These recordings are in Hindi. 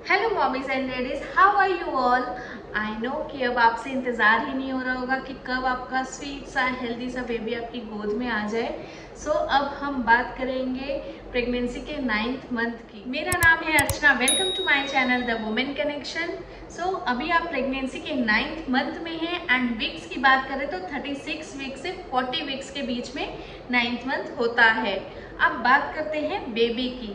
Hello mommies and ladies, how are you all. I know कि अब आपसे इंतज़ार ही नहीं हो रहा होगा कि कब आपका स्वीट सा हेल्दी सा बेबी आपकी गोद में आ जाए। सो अब हम बात करेंगे प्रेगनेंसी के 9th मंथ की। मेरा नाम है Archana, welcome to my channel the women connection. So अभी आप प्रेगनेंसी के 9th मंथ में हैं एंड वीक्स की बात करें तो 36 वीक्स से 40 वीक्स के बीच में 9th मंथ होता है। अब बात करते हैं बेबी की।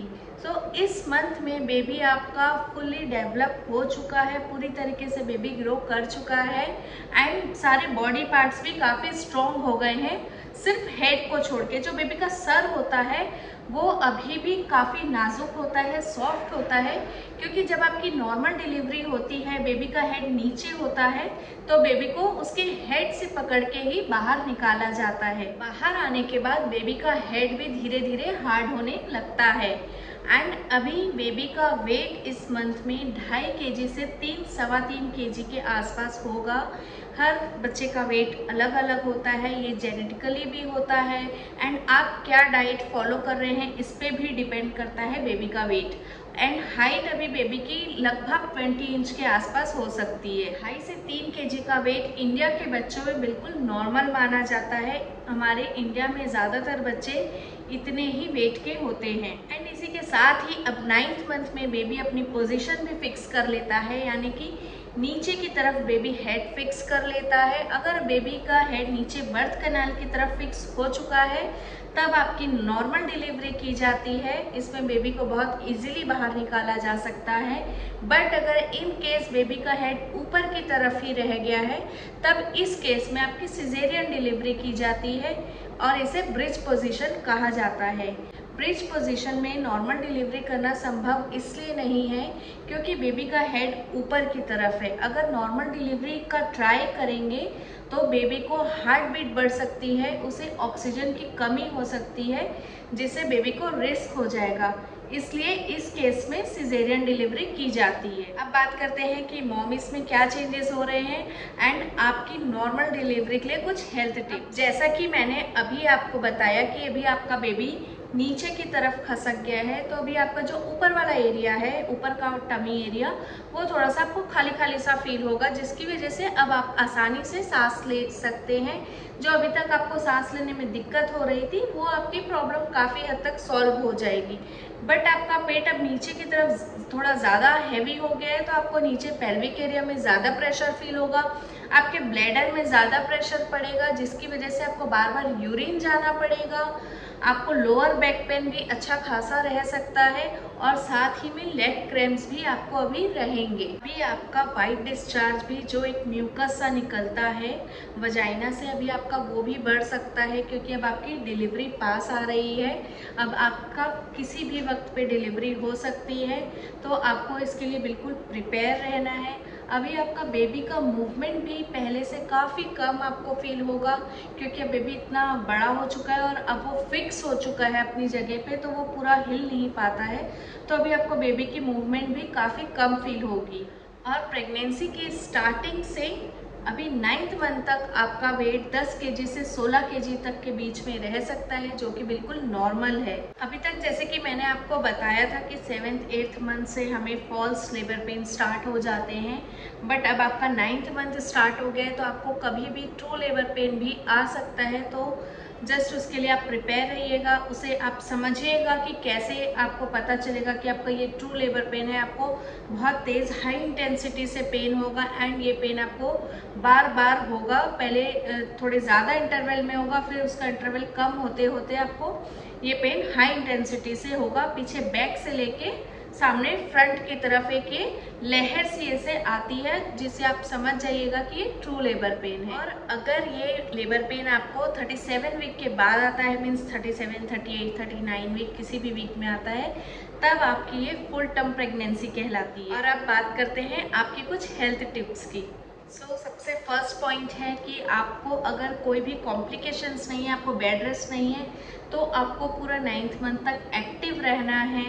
इस मंथ में बेबी आपका फुली डेवलप हो चुका है, पूरी तरीके से बेबी ग्रो कर चुका है एंड सारे बॉडी पार्ट्स भी काफ़ी स्ट्रॉन्ग हो गए हैं, सिर्फ हेड को छोड़ के। जो बेबी का सर होता है वो अभी भी काफ़ी नाजुक होता है, सॉफ्ट होता है, क्योंकि जब आपकी नॉर्मल डिलीवरी होती है बेबी का हेड नीचे होता है तो बेबी को उसके हेड से पकड़ के ही बाहर निकाला जाता है। बाहर आने के बाद बेबी का हेड भी धीरे धीरे हार्ड होने लगता है एंड अभी बेबी का वेट इस मंथ में 2.5 kg से 3-3.25 kg के आसपास होगा। हर बच्चे का वेट अलग अलग होता है, ये जेनेटिकली भी होता है एंड आप क्या डाइट फॉलो कर रहे हैं इस पे भी डिपेंड करता है बेबी का वेट। एंड हाइट अभी बेबी की लगभग 20 इंच के आसपास हो सकती है। 2.5 से 3 kg का वेट इंडिया के बच्चों में बिल्कुल नॉर्मल माना जाता है। हमारे इंडिया में ज़्यादातर बच्चे इतने ही वेट के होते हैं एंड इसी के साथ ही अब 9th मंथ में बेबी अपनी पोजीशन भी फिक्स कर लेता है, यानी कि नीचे की तरफ बेबी हेड फिक्स कर लेता है। अगर बेबी का हेड नीचे बर्थ कैनाल की तरफ फिक्स हो चुका है तब आपकी नॉर्मल डिलीवरी की जाती है। इसमें बेबी को बहुत इजीली बाहर निकाला जा सकता है। बट अगर इन केस बेबी का हेड ऊपर की तरफ ही रह गया है तब इस केस में आपकी सिजेरियन डिलीवरी की जाती है और इसे ब्रिज पोजीशन कहा जाता है। ब्रिज पोजीशन में नॉर्मल डिलीवरी करना संभव इसलिए नहीं है क्योंकि बेबी का हेड ऊपर की तरफ है। अगर नॉर्मल डिलीवरी का ट्राई करेंगे तो बेबी को हार्ट बीट बढ़ सकती है, उसे ऑक्सीजन की कमी हो सकती है जिससे बेबी को रिस्क हो जाएगा, इसलिए इस केस में सिजेरियन डिलीवरी की जाती है। अब बात करते हैं कि मॉमीज में क्या चेंजेस हो रहे हैं एंड आपकी नॉर्मल डिलीवरी के लिए कुछ हेल्थ टिप। जैसा कि मैंने अभी आपको बताया कि अभी आपका बेबी नीचे की तरफ खसक गया है तो अभी आपका जो ऊपर वाला एरिया है, ऊपर का टमी एरिया, वो थोड़ा सा आपको खाली खाली सा फील होगा, जिसकी वजह से अब आप आसानी से सांस ले सकते हैं। जो अभी तक आपको सांस लेने में दिक्कत हो रही थी वो आपकी प्रॉब्लम काफ़ी हद तक सॉल्व हो जाएगी। बट आपका पेट अब नीचे की तरफ थोड़ा ज़्यादा हैवी हो गया है तो आपको नीचे पेल्विक एरिया में ज़्यादा प्रेशर फील होगा, आपके ब्लैडर में ज़्यादा प्रेशर पड़ेगा जिसकी वजह से आपको बार बार यूरिन जाना पड़ेगा। आपको लोअर बैक पेन भी अच्छा खासा रह सकता है और साथ ही में लेग क्रैम्प्स भी आपको अभी रहेंगे। अभी आपका वाइट डिस्चार्ज भी जो एक म्यूकस सा निकलता है वजाइना से, अभी आपका वो भी बढ़ सकता है क्योंकि अब आपकी डिलीवरी पास आ रही है। अब आपका किसी भी वक्त पे डिलीवरी हो सकती है तो आपको इसके लिए बिल्कुल प्रिपेयर रहना है। अभी आपका बेबी का मूवमेंट भी पहले से काफ़ी कम आपको फील होगा क्योंकि अब बेबी इतना बड़ा हो चुका है और अब वो फिक्स हो चुका है अपनी जगह पे, तो वो पूरा हिल नहीं पाता है। तो अभी आपको बेबी की मूवमेंट भी काफ़ी कम फील होगी। और प्रेगनेंसी की स्टार्टिंग से अभी 9th मंथ तक आपका वेट 10 kg से 16 kg तक के बीच में रह सकता है, जो कि बिल्कुल नॉर्मल है। अभी तक जैसे कि मैंने आपको बताया था कि 7th-8th मंथ से हमें फॉल्स लेबर पेन स्टार्ट हो जाते हैं, बट अब आपका 9th मंथ स्टार्ट हो गया है तो आपको कभी भी ट्रू लेबर पेन भी आ सकता है। तो जस्ट उसके लिए आप प्रिपेयर रहिएगा, उसे आप समझिएगा कि कैसे आपको पता चलेगा कि आपका ये ट्रू लेबर पेन है। आपको बहुत तेज़ हाई इंटेंसिटी से पेन होगा एंड ये पेन आपको बार बार होगा। पहले थोड़े ज़्यादा इंटरवल में होगा, फिर उसका इंटरवल कम होते होते आपको ये पेन हाई इंटेंसिटी से होगा। पीछे बैक से लेके सामने फ्रंट की तरफ एक ये लहर सी ऐसे आती है जिसे आप समझ जाइएगा कि ये ट्रू लेबर पेन है। और अगर ये लेबर पेन आपको 37 वीक के बाद आता है, मीन्स 37, 38, 39 वीक किसी भी वीक में आता है, तब आपकी ये फुल टर्म प्रेगनेंसी कहलाती है। और अब बात करते हैं आपकी कुछ हेल्थ टिप्स की। सबसे फर्स्ट पॉइंट है कि आपको अगर कोई भी कॉम्प्लिकेशंस नहीं है, आपको बेड रेस्ट नहीं है, तो आपको पूरा 9th मंथ तक एक्टिव रहना है।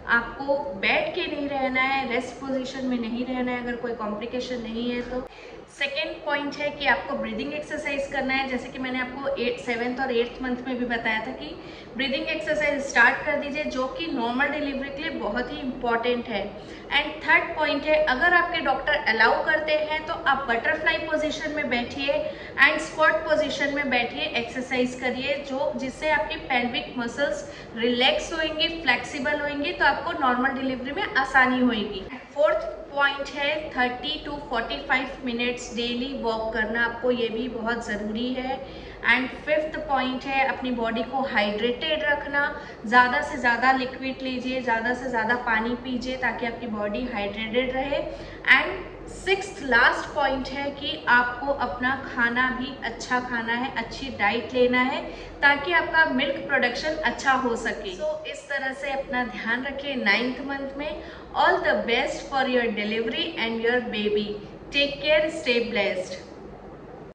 आपको बैठ के नहीं रहना है, रेस्ट पोजीशन में नहीं रहना है अगर कोई कॉम्प्लिकेशन नहीं है तो। सेकेंड पॉइंट है कि आपको ब्रीदिंग एक्सरसाइज करना है, जैसे कि मैंने आपको 7th और 8th मंथ में भी बताया था कि ब्रीदिंग एक्सरसाइज स्टार्ट कर दीजिए, जो कि नॉर्मल डिलीवरी के लिए बहुत ही इंपॉर्टेंट है। एंड थर्ड पॉइंट है, अगर आपके डॉक्टर अलाउ करते हैं तो आप बटरफ्लाई पोजीशन में बैठिए एंड स्क्वाट पोजीशन में बैठिए, एक्सरसाइज करिए, जिससे आपकी पेल्विक मसल्स रिलैक्स होंगी, फ्लेक्सिबल होंगी, तो आपको नॉर्मल डिलीवरी में आसानी होगी। फोर्थ पॉइंट है 30 to 45 मिनट्स डेली वॉक करना, आपको ये भी बहुत ज़रूरी है। एंड फिफ्थ पॉइंट है अपनी बॉडी को हाइड्रेटेड रखना, ज़्यादा से ज़्यादा लिक्विड लीजिए, ज़्यादा से ज़्यादा पानी पीजिए ताकि आपकी बॉडी हाइड्रेटेड रहे। एंड सिक्स्थ लास्ट पॉइंट है कि आपको अपना खाना भी अच्छा खाना है, अच्छी डाइट लेना है ताकि आपका मिल्क प्रोडक्शन अच्छा हो सके। सो इस तरह से अपना ध्यान रखिए 9th मंथ में। All the best for your delivery and your baby. Take care, stay blessed.